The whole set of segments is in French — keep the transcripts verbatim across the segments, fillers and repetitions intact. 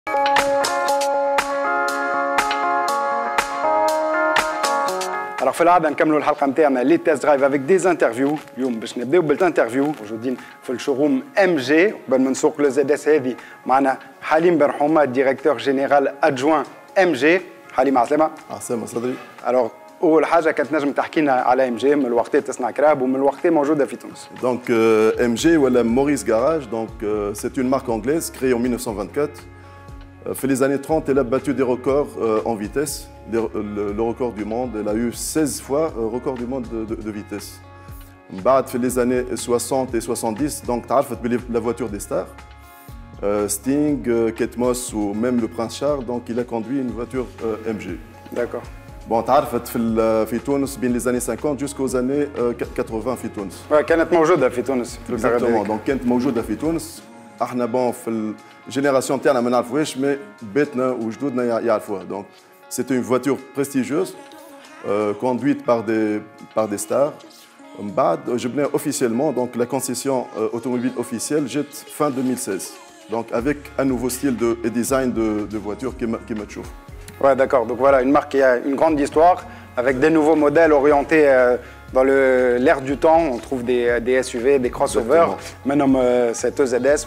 Alors في العاده نكملوا الحلقه نتاعنا لي تيست درايف افيك دي انترفيو. اليوم باش نبداو بالانترفيو موجودين في الشوروم ام جي. قبل ما نسوق لو زد اس هذه معنا حليم بن حومه ديريكتور جينيرال ادجوان ام جي. حليم عسلامه. عسلامه صدري. الوغ اول حاجه كانت نجم تحكي لنا على ام جي من الوقت تصنع كراب ومن الوقت موجوده في تونس. دونك ام جي ولا موريس جاراج دونك سي اون مارك anglaise créée en mille neuf cent vingt-quatre. Fait les années trente, elle a battu des records euh, en vitesse. Le, le, le record du monde, elle a eu seize fois le euh, record du monde de, de, de vitesse. Bad fait les années soixante et soixante-dix, donc tu as la voiture des stars. Euh, Sting, euh, Kate Moss ou même le Prince Charles, donc il a conduit une voiture euh, M G. D'accord. Bon, tu as fait Tunis bien les années cinquante jusqu'aux années euh, quatre-vingts في تونس. Ouais, كانت موجودة في تونس. Exactement. Donc كانت موجودة في تونس. احنا bon في الجينيراسيون تاعنا ما نعرفوهاش مي بيتنا وجدودنا يعرفوها. Donc c'était une voiture prestigieuse euh, conduite par des par des stars. بعد جبنا officiellement donc la concession euh, automobile officielle jette fin deux mille seize. Donc avec un nouveau style de et design de de voiture qui qui me chauffe. Ouais, d'accord. Donc voilà, une marque qui a une grande histoire avec des nouveaux modèles orientés euh, dans l'ère du temps. On trouve des, des S U V, des crossovers. Maintenant, euh, cette E Z S,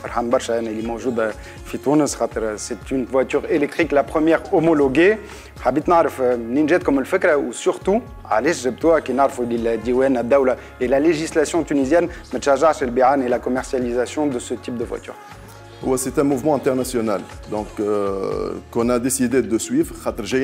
c'est une voiture électrique, la première homologuée. حبيت نعرف منين جاتكم الفكرة وسورتو علاش جبتوها كي نعرفوا اللي الديوان الدولة et la législation tunisienne ما تشجعش البيعان et la commercialisation de ce type de voiture. Ouais, c'est un mouvement international donc euh, qu'on a décidé de suivre.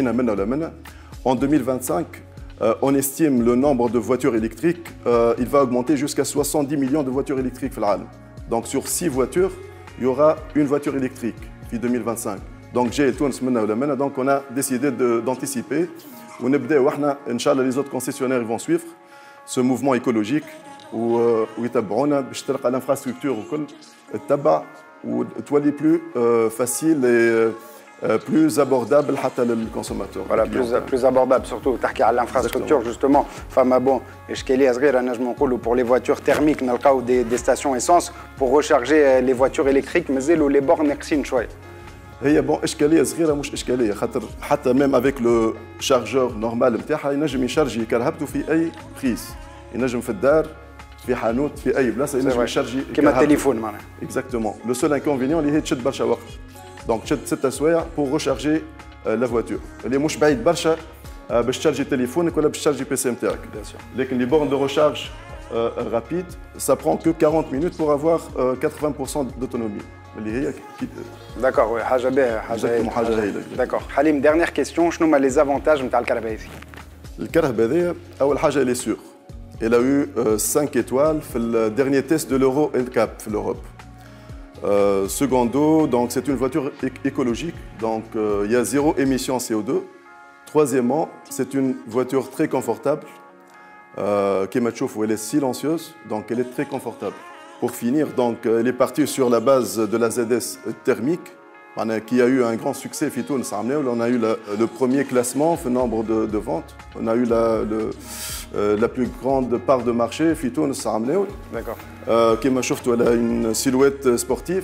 En deux mille vingt-cinq, euh, on estime le nombre de voitures électriques, euh, il va augmenter jusqu'à soixante-dix millions de voitures électriques. Donc sur six voitures, il y aura une voiture électrique en deux mille vingt-cinq. Donc j'ai donc on a décidé d'anticiper. On Inch'Allah, les autres concessionnaires ils vont suivre ce mouvement écologique où ils تلقى l'infrastructure وكل تبع وتولي plus euh, facile et euh, plus abordable حتى للكونسوماتور. Voilà, plus, plus abordable surtout. تحكي على l'infrastructure justement. فما bon إشكالية صغيرة نجم نقولوا pour les voitures thermiques نلقاو des, des stations essence pour recharger les voitures électriques مازالوا les bornes ناقصين شوية. هي بون إشكالية صغيرة مش إشكالية خاطر حتى même avec le chargeur normal نتاعها ينجم يشارجي كرهبته في أي بريس. ينجم في الدار في حانوت في اي بلاصه ينجم يشارجي كيما التليفون معناها. اكزاكتومون لو سول انكونفينيون اللي هي تشد برشا وقت. دونك تشد ستة سوايع بور ريشارجي لا فواتور اللي مش بعيد برشا باش تشارجي تليفونك ولا باش تشارجي بي سي نتاعك. لكن لي بورن دو ريشارج رابيد سا برون كو quarante minutes pour avoir quatre-vingts pour cent d'autonomie اللي هي داكور. وي حاجه باهيه حاجه حاجه هايله. داكور. حليم ديرنيير كيستيون شنو هما لي زافونتاج نتاع الكهرباء هذه؟ الكهرباء هذه اول حاجه لي سور. Elle a eu euh, cinq étoiles dans le dernier test de l'Euro N C A P en Europe. Euh, secondo, donc c'est une voiture éc écologique, donc euh, il y a zéro émission C O deux. Troisièmement, c'est une voiture très confortable, euh, qui m'a chauffé, elle est silencieuse, donc elle est très confortable. Pour finir, donc elle est partie sur la base de la Z S thermique, qui a eu un grand succès. On a eu le, le premier classement, le nombre de, de ventes. On a eu la, le, euh, la plus grande part de marché. D'accord. Euh, qui m'a chauffé, elle a une silhouette sportive.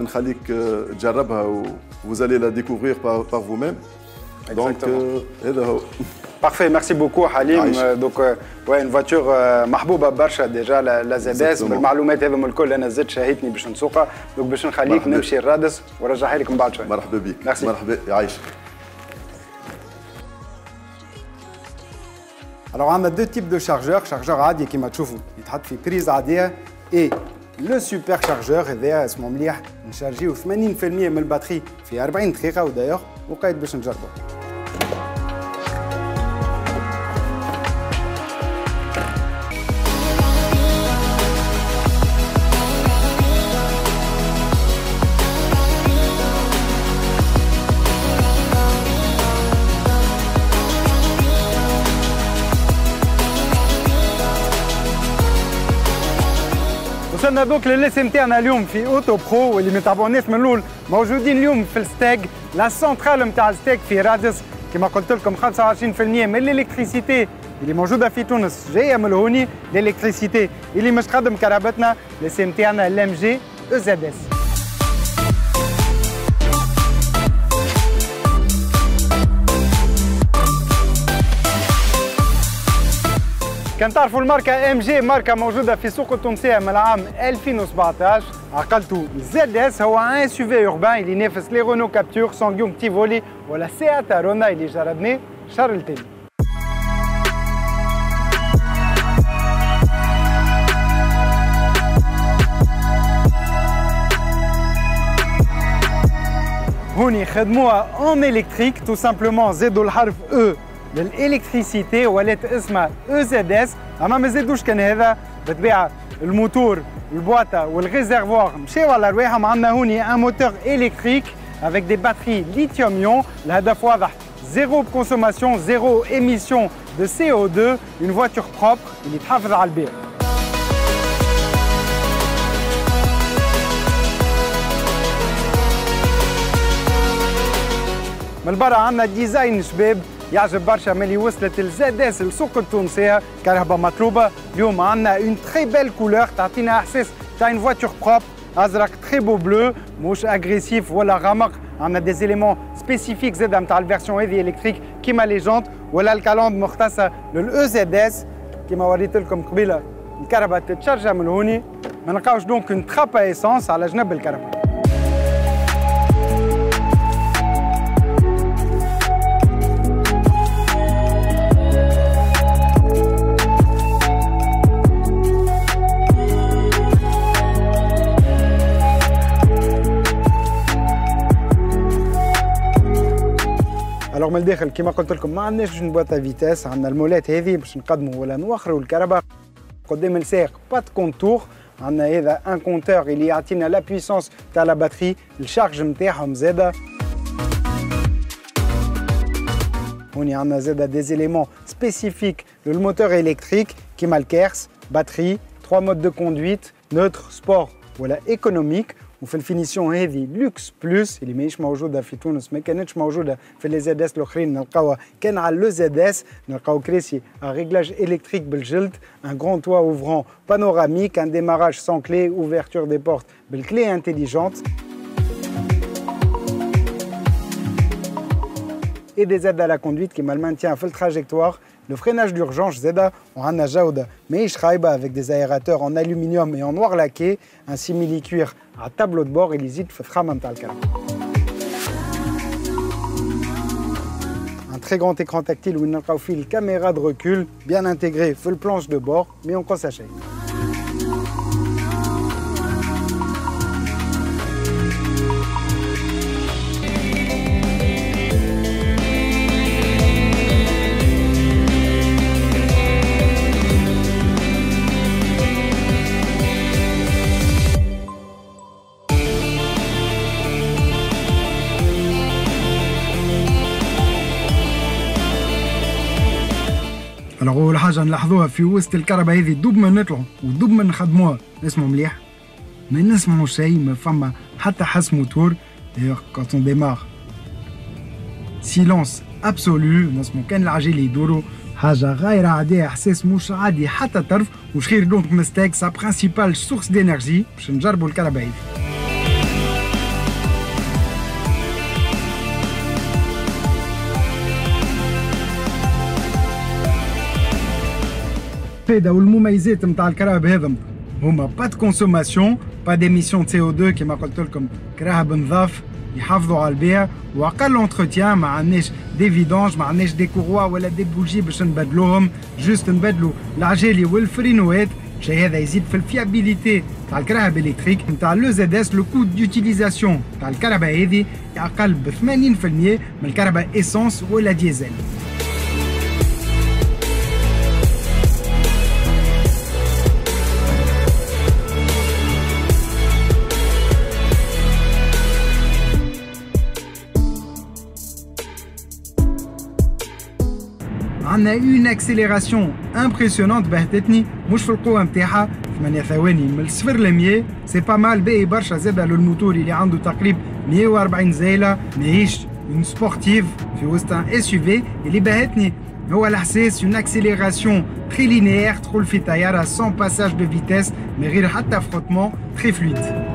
Vous allez la découvrir par, par vous-même. Donc, euh, Parfait, merci beaucoup Halim. Donc euh, ouais, une voiture محبوبة برشا déjà la, la Z S. بالمعلومات هذوما الكل أنا زدت شاهدتني باش نسوقها. دونك باش نخليك نمشي الرادس ونرجعها لك من بعد شوي. مرحبا بك. Merci. مرحبا يعيشك. Alors on a deux types de chargeurs, chargeur عادي كيما تشوفوا يتحط في بريز عادية et le super chargeur هذايا اسمه مليح نشارجيو ثمانين بالمئة من الباتري في أربعين دقيقة ودايوغ وقايد باش نجربه. وصلنا دوك للاسم نتاعنا اليوم في اوتو برو واللي ما تابعوناش من الاول موجودين اليوم في الستاج لا سنترال نتاع الستاج في رادس كما قلت لكم خمسة وعشرين بالمئة من الالكتريسيتي اللي موجوده في تونس جايه من الهوني الالكتريسيتي اللي مش تخدم كهربتنا الاسم نتاعنا الام جي او زد اس. كان تعرفوا الماركة ام جي ماركة موجودة في السوق التونسية من العام ألفين وسبعطاش. عقلتوا زد اس هو ان اس يو في اوربان اللي ينافس لي رونو كابتور، سانجيونغ تيفولي ولا سيات رونا اللي جربناه الشهر التالي. هوني خدموها اون الكتريك تو سامبلومون زادوا الحرف او للالكتريسيتي ولات اسمها او زد اس. اما ما زادوش كان هذا، بالطبيعه الموتور البواطه والريزرفوار مشاو على رواحهم. عندنا هوني ان موتور الكتريك افيك دي باتري ليثيوم يون. الهدف واضح، زيرو كونسوماسيون، زيرو ايميسيون دو سي او اثنين، اون فواتور بروبر اللي تحافظ على البيئه. من برا عندنا ديزاين شباب يعجب برشا ملي وصلت الزد اس للسوق التونسيه، كهرباء مطلوبه. اليوم عندنا اون تري بيل كولور تعطينا احساس تاع اون فواتور بروبر، ازرق تري بو بلو، مش اغريسيف ولا غامق. عندنا دي زيليمون سبيسيفيك زاده نتاع الفيرسيون هذه الكتريك كيما لي جونت ولا الكالوند مختصه للاو زد اس. كيما وريت لكم قبيله الكهرباء تتشارجا من هوني. ما نلقاوش دونك اون ترابا ايسونس على جنب الكهرباء. الوغ من الداخل كيما قلت لكم ما عندناش اون بواطه فيتاس، عندنا المولات هذه باش نقدموا ولا نوخروا الكهرباء. قدام السائق با كونتور، عندنا هذا ان كونتور اللي يعطينا لا بويسونس تاع لا باتري، الشارج نتاعهم زاده. هوني عندنا زاده دي زيليمون سبيسيفيك للموتور الكتريك كيما الكيرس، باتري، ثلاثة مود دو كوندويت، نوتر، سبور ولا ايكونوميك. وفي الفينيسيون هذه لوكس بلوس اللي ماهيش موجوده في تونس، ما كانتش موجوده في لي زد اس الاخرين نلقاوها كان على لو زد اس. نلقاو كراسي ا ريغلاج الكتريك بالجلد، ان غران توا اوفرون بانوراميك، ان ديماراج سون كلي، اوفرتور دي بورت بالكلي انتيليجونت. اي دي زاد على كوندويت كيما المانتيان في التراجيكتوار، le freinage d'urgence زاده. وعندنا جوده ماهيش خايبه avec des aérateurs en aluminium et en noir laqué, un simili cuir على التابلو دو بور اللي يزيد في الفخامه نتاع الكهرباء. Un très grand écran tactile وين نلقاو فيه الكاميرا de recul bien intégrée في البلانش دو بور مي اون كون ساشي. الوغ أول حاجة نلاحظوها في وسط الكهرباء هذه دوب ما نطلعوا ودوب ما نخدموها نسمعوا مليح، ما نسمعوا شيء، ما فما حتى حس موتور. دايوغ كونت اون ديمار سيلونس ابسولو، نسمعوا كان العجل يدوروا، حاجة غير عادية، إحساس مش عادي حتى طرف. وش خير دونك مستاك سا برينسيبال سورس دينيرجي باش نجربوا الكهرباء هذه. الفائدة والمميزات نتاع الكهرباء هذم هما با دو كونسوماسيون، با ديميسيون سي او اثنين كيما قلت لكم، كراهب نظاف، يحافظوا على البيئة، واقل انتروتيان، ما عندناش دي فيدونج، ما عندناش دي كوروا ولا دي بوجي باش نبدلوهم، جوست نبدلوا العجالي والفرينوات. الشيء هذا يزيد في الفيابيليتي تاع الكهرباء الكتريك نتاع لو زد اس. لو كود ديوتيليزاسيون تاع الكهرباء هذه اقل ب ثمانين بالمئة من الكهرباء ايسونس ولا ديزل. عندنا اون اكسيليراسيون امبرسيونونت بهتتني، مش في القوه نتاعها، ثمانية ثواني من الصفر ل مية، سي با مال باهي برشا. زاده للموتور اللي عنده تقريبا مية وأربعين زايله، ماهيش اون سبورتيف في وسط ان اس يو في. اللي بهتني هو الاحساس اون اكسيليراسيون تري لينيير، تدخل في طياره سون باساج دو فيتيس، من غير حتى فروتمون، تري فلويد.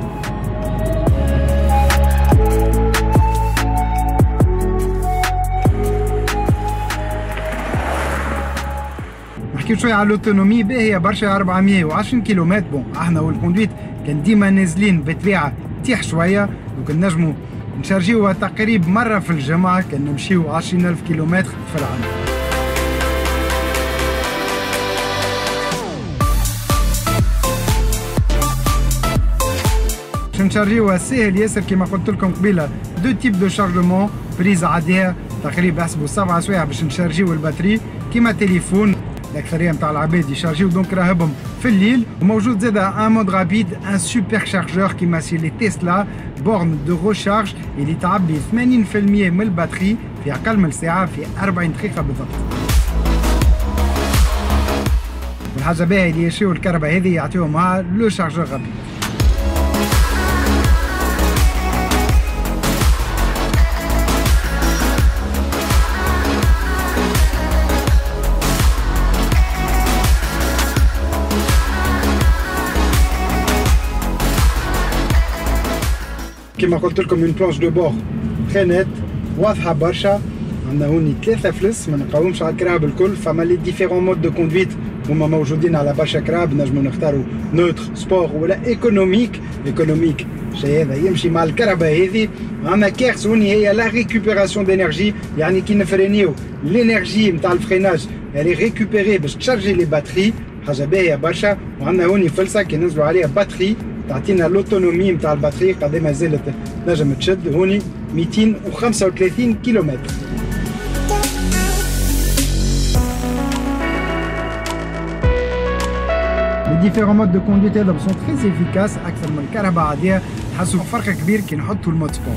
نحكي شويه على الاوتونومي باهيه برشا. أربعمية وعشرين كيلومتر. بون احنا والكوندويت كان ديما نازلين بطبيعه تيح شويه، وكان نجموا نشارجيوها تقريبا مره في الجمعه، كان نمشيو عشرين ألف كيلومتر في العام. باش نشارجيوها ساهل ياسر كيما قلت لكم قبيله. دو تيب دو شارجمون، بريز عاديه تقريبا احسبوا سبعة سوايع باش نشارجيو الباتري كيما تليفون. الاكثريه نتاع العباد يشارجيو دونك راهبهم في الليل. وموجود زاد ان مود رابيد، ان سوبر شارجور كيما سي لي تسلا، بورن دو ريشارج اللي تعبي ثمانين بالمية من الباتري في اقل من ساعه، في أربعين دقيقه بالضبط. والحاجه باهيه اللي يشريو الكهرباء هذه يعطيوهم معها لو شارجور رابيد. كما قلت لكم من بلانش دو بور تري نت واضحه برشا. عندنا هوني ثلاثه فلس ما نلقاوهمش على الكراب الكل. فما لي ديفيرون مود دو كوندويت هما موجودين على برشا كراب، نجمو نختاروا نوتر، سبور ولا ايكونوميك. ايكونوميك الشيء هذا يمشي مع الكهرباء هذه. عندنا كيرس هوني هي لا ريكوبيراسيون دينيرجي، يعني كي نفرينيو الانرجي نتاع الفريناج اللي ريكوبيري باش تشارجي لي باتري، حاجه باهيه برشا. وعندنا هوني فلسه كي ننزلوا عليها باتري تعطينا لوتونومي نتاع الباتري قد ما زالت نجم تشد. هوني مئتين وخمسة وثلاثين كيلومتر. لي ديفيرون مود دو كوندويت هذا سون تري افيكاس اكثر من الكهرباء عاديه. تحسوا بفرق كبير كي نحطوا المود سبور.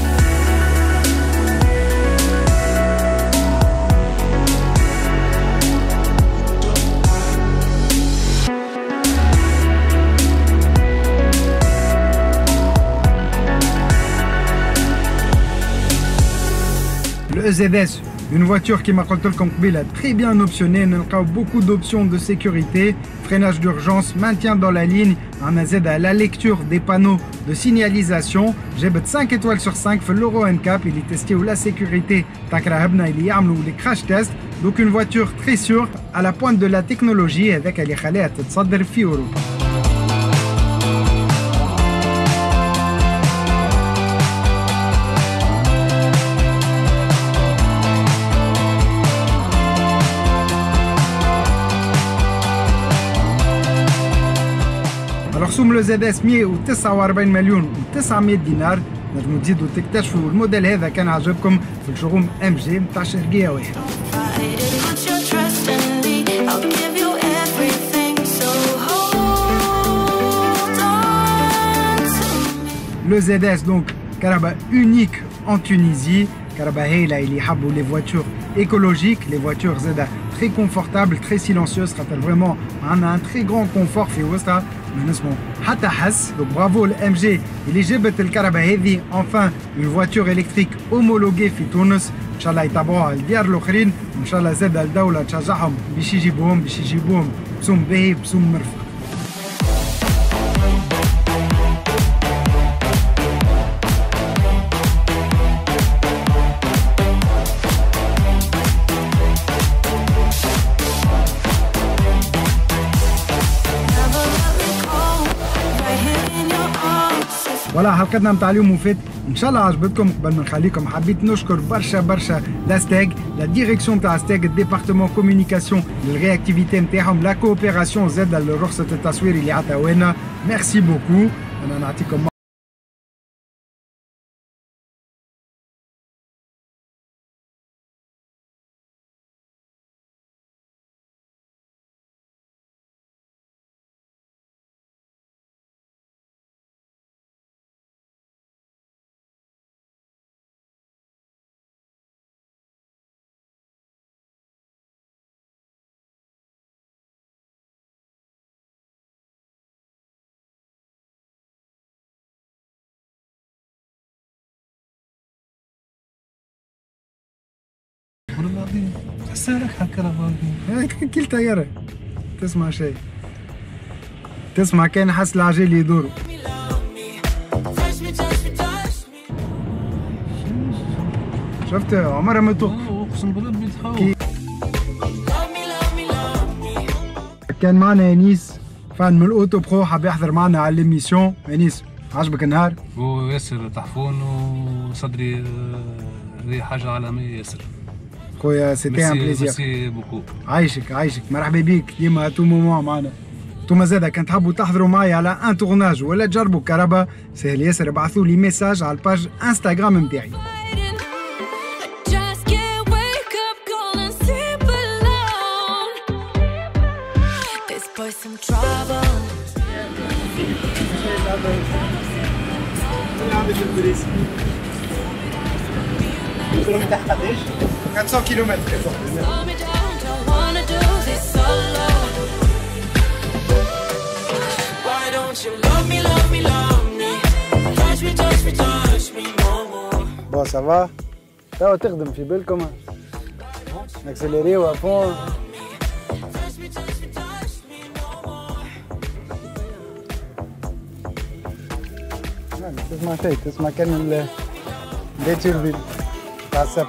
Le E Z S, une voiture qui m'a قلت لكم قبيله très bien optionnée. نلقاو beaucoup d'options de sécurité, freinage d'urgence, maintien dans la ligne. عندنا زاد la lecture des panneaux de signalisation. جابت cinq étoiles sur cinq في l'Euro إن كاب اللي تستيو la sécurité تاع كراهبنا اللي يعملوا les crash tests. Donc une voiture très sûre à la pointe de la technologie هذاك اللي خلاها تتصدر في أوروبا. رسوم لو زد اس مئة وتسعة وأربعين مليون وتسعمئة دينار. نجموا تزيدوا تكتشفوا الموديل هذا كان عجبكم في الشوروم ام جي نتاع شرقيه واحد. لو زد اس دونك كهرباء اونيك ان تونيزي، كهرباء هايله اللي يحبوا لي فواتور ايكولوجيك، لي فواتور زاده très confortable, très silencieuse. خاطر vraiment عندنا un très grand confort في وسطها ما نسمعوا حتى حس. دونك برافو الام جي اللي جابت الكهرباء هذه. enfin une voiture électrique homologuée في تونس. ان شاء الله يتابعوها الديار الاخرين، وان شاء الله زاد الدوله تشجعهم باش يجيبوهم باش يجيبوهم بسوم باهي بسوم مرفق. فوالا حلقتنا نتاع اليوم وفات ان شاء الله عجبتكم. قبل ما نخليكم حبيت نشكر برشا برشا لا ستاغ، لا ديريكسيون نتاع ستاغ، الديبارتمون كومونيكاسيون للرياكتيفيتي نتاعهم، لا كوبيراسيون زاد لرخصه التصوير اللي عطاونا. ميرسي بوكو. انا نعطيكم والله العظيم حسالك هالكهرباء هذه كل طيارة تسمع شيء، تسمع كان حس العجل يدوروا. شفت عمرها ما توقف. اقسم بالله بنتحاول. كان معنا انيس فان من الاوتو برو حاب يحضر معنا على ليميسيون. انيس عجبك النهار؟ وياسر تحفون وصدري هذه حاجه عالميه ياسر. خويا سيتي ان بليزير. ميرسي بوكو. عايشك عايشك مرحبا بيك ديما تو مومون معنا. انتوما زادا كان تحبوا تحضروا معايا على ان تورناج ولا تجربوا كهرباء سهل ياسر ابعثوا لي ميساج على الباج انستغرام نتاعي. أربعمية كيلومتر. بون سافا توا تخدم في بالكم نكسليريو افون. تسمع شيء تسمع كان الديتيرفيل تاع السبت.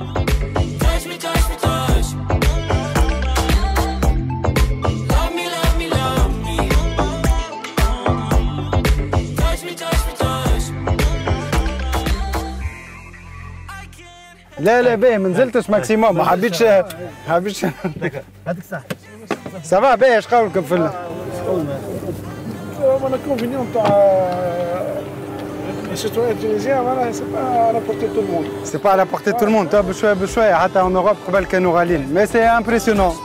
لا لا باهي ما نزلتش ماكسيموم ما حبيتش ما حبيتش هذيك صح سافا باهي اش قولكم في ال الانكونفينيون تاع لي سيتويان تونيزيان معناها سي با على بورتي تو الموند. سي با على بورتي تو الموند بشويه بشويه حتى اون اوروب قبل كانوا غاليين مي سي امبرسيونون.